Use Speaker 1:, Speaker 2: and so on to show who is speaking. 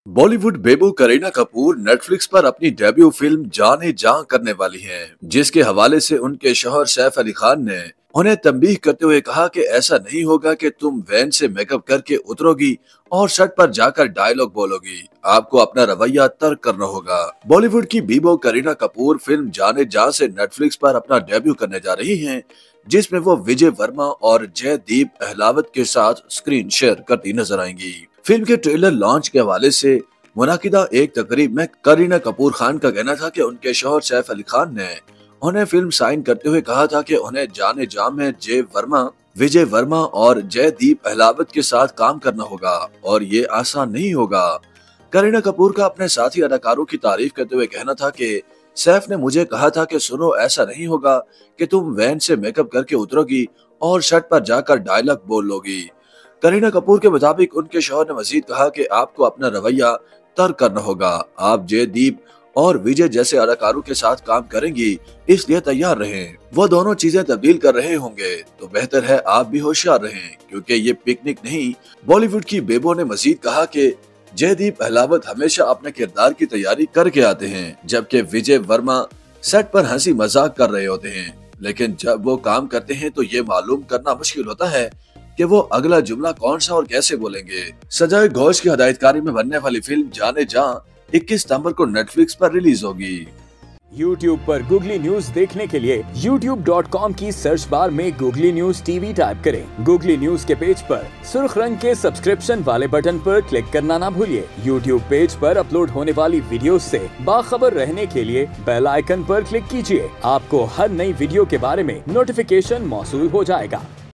Speaker 1: Bollywood Bebo Kareena Kapoor Netflix पर अपनी debut film जाने जां करने वाली हैं, जिसके हवाले से उनके शौहर सैफ अली खान ने उन्हें तंबीह करते हुए कहा कि ऐसा नहीं होगा कि तुम वैन से मेकअप करके उतरोगी और सेट पर जाकर डायलॉग बोलोगी। आपको अपना रवैया तर्क करना होगा। बॉलीवुड की बीबो करीना कपूर फिल्म जाने जां से नेटफ्लिक्स पर अपना डेब्यू करने जा रही हैं, जिसमें वो विजय वर्मा और जयदीप अहलावत के साथ स्क्रीन शेयर करती नजर आएंगी। फिल्म के ट्रेलर लॉन्च के हवाले से मुनाकिदा एक तकरीब में करीना कपूर खान का कहना था कि उनके शौहर सैफ अली खान ने उन्हें फिल्म साइन करते हुए कहा था कि उन्हें जाने जां में विजय वर्मा और जयदीप अहलावत के साथ काम करना होगा और ये आसान नहीं होगा। करीना कपूर का अपने साथी अदाकारों की तारीफ करते हुए कहना था कि सैफ ने मुझे कहा था कि सुनो, ऐसा नहीं होगा कि तुम वैन से मेकअप करके उतरोगी और सेट पर जाकर डायलॉग बोल लोगी। करीना कपूर के मुताबिक उनके शौहर ने मजीद कहा कि आपको अपना रवैया तर्क करना होगा। आप जयदीप और विजय जैसे अदाकारों के साथ काम करेंगी, इसलिए तैयार रहें। वो दोनों चीजें तब्दील कर रहे होंगे तो बेहतर है आप भी होशियार रहें, क्योंकि ये पिकनिक नहीं। बॉलीवुड की बेबो ने मजीद कहा कि जयदीप अहलावत हमेशा अपने किरदार की तैयारी करके आते हैं, जबकि विजय वर्मा सेट पर हंसी मजाक कर रहे होते हैं, लेकिन जब वो काम करते हैं तो ये मालूम करना मुश्किल होता है कि वो अगला जुमला कौन सा और कैसे बोलेंगे। सजय घोष की हदायतकारी में बनने वाली फिल्म जाने जां 21 सितंबर को नेटफ्लिक्स पर रिलीज होगी।
Speaker 2: YouTube पर गूगली न्यूज देखने के लिए youtube.com की सर्च बार में गूगली न्यूज टीवी टाइप करें। गूगली न्यूज के पेज पर सुर्ख रंग के सब्सक्रिप्शन वाले बटन पर क्लिक करना ना भूलिए। YouTube पेज पर अपलोड होने वाली वीडियोस से बाखबर रहने के लिए बेल आइकन पर क्लिक कीजिए। आपको हर नई वीडियो के बारे में नोटिफिकेशन मौसूल हो जाएगा।